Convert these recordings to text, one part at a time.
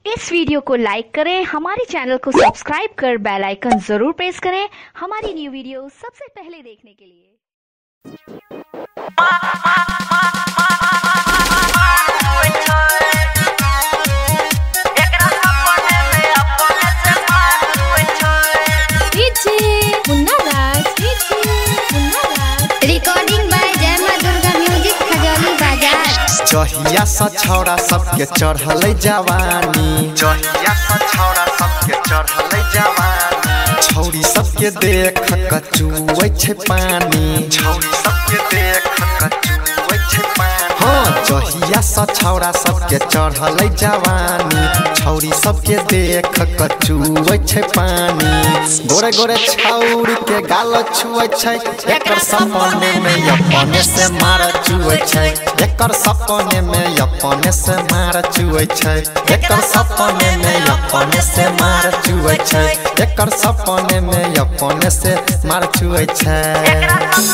इस video को लाइक करें, हमारे चैनल को सब्सक्राइब कर बेल आइकन जरूर प्रेस करें हमारी न्यू वीडियो सबसे पहले देखने के लिए। रिकॉर्डिंग बाय जय मां दुर्गा म्यूजिक खजौली बाजार। जहिया सा छौड़ा सबके चढ़ल जवानी, जहिया सा छौड़ा सबके चढ़ल जवानी, छौड़ी सबके देख कचुए छे पानी, छौड़ी सबके देख कचुए छे पानी। हाँ, जहिया सा छौड़ा सबके चढ़ल जवानी, छौड़ी सबके देख कचुए छे पानी। गोरे गोरे छौड़ी के गाल छुए छे, एकर सपने में अपने से मार चुए छे, एकर सपने में अपने से मार चुए छे, एकर सपने में अपने से मार चुए छे, एकर सपने में अपने से मार चुए छे।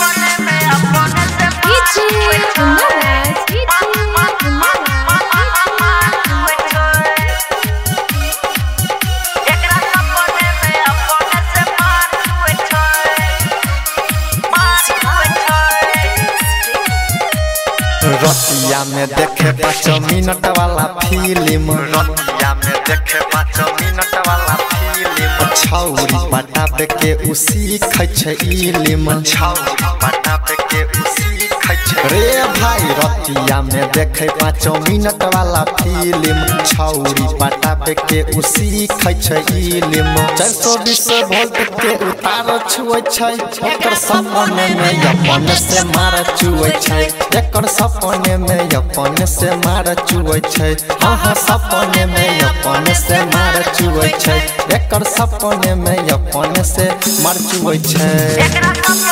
रतिया में देखे 5 मिनट वाला फिल्म, रतिया में देखे 5 मिनट वाला फिल्म, छौरी पटाबे के उसी खै इल्म, छौरी पटाबे के उसी खै रे भाई। रतिया में देखे 5 मिनट वाला फिल्म, छौरी पटाबे के उसी खै इल्म। 420 वोल्ट के उतार छुए छै, एकर सपने में अपने से मार चुए छै, एकर सपने में अपने से मार चुए छै। हाँ, सपने में अपने से मार चुए छै, एकर सपने में अपने से मार चुए छै।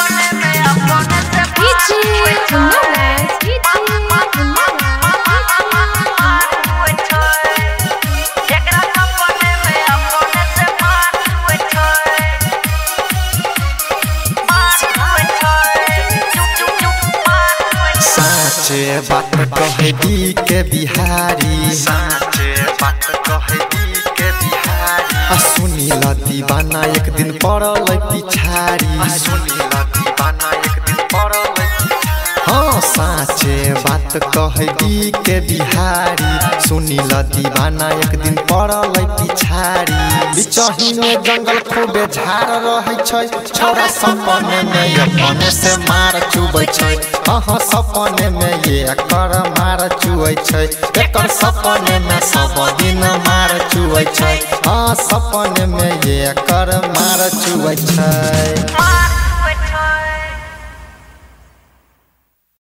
साचे बात कहे दी के बिहारी, साचे बात कहे दी के बिहारी, सुनी ल दीवाना एक दिन पड़ल पिछारी, सुनी ल दीवाना एक दिन पड़ल। हाँ, साचे बात कहे दी के बिहारी, सुनी ल दीवाना एक दिन पड़ल पिछारी। बिचही में जंगल खूबे झाड़ रहे छै, छौड़ा सपने में अपने से मार चुबे छै। हाँ, सपने में ये एकर मार चुए छै, एकर सपने में सब दिन मार चुए छै। हाँ, सपने में ये एकर मार चुए छै।